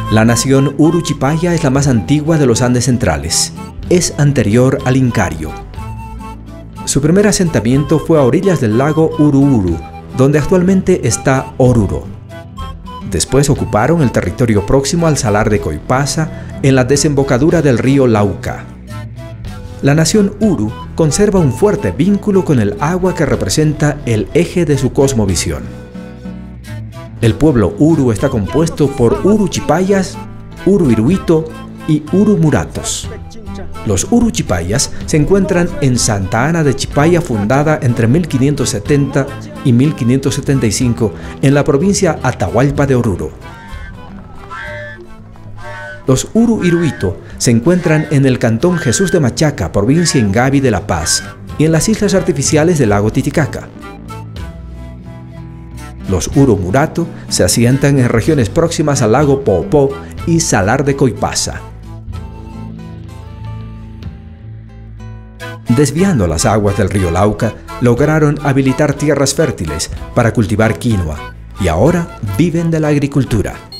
La nación Uruchipaya es la más antigua de los Andes centrales. Es anterior al Incario. Su primer asentamiento fue a orillas del lago Uru-Uru, donde actualmente está Oruro. Después ocuparon el territorio próximo al Salar de Coipasa, en la desembocadura del río Lauca. La nación Uru conserva un fuerte vínculo con el agua que representa el eje de su cosmovisión. El pueblo Uru está compuesto por Uruchipayas, Uruiruito y Urumuratos. Los Uruchipayas se encuentran en Santa Ana de Chipaya, fundada entre 1570 y 1575 en la provincia Atahualpa de Oruro. Los Uruiruito se encuentran en el cantón Jesús de Machaca, provincia Ingavi de La Paz, y en las islas artificiales del lago Titicaca. Los Urumurato se asientan en regiones próximas al lago Poopó y Salar de Coipasa. Desviando las aguas del río Lauca, lograron habilitar tierras fértiles para cultivar quinoa y ahora viven de la agricultura.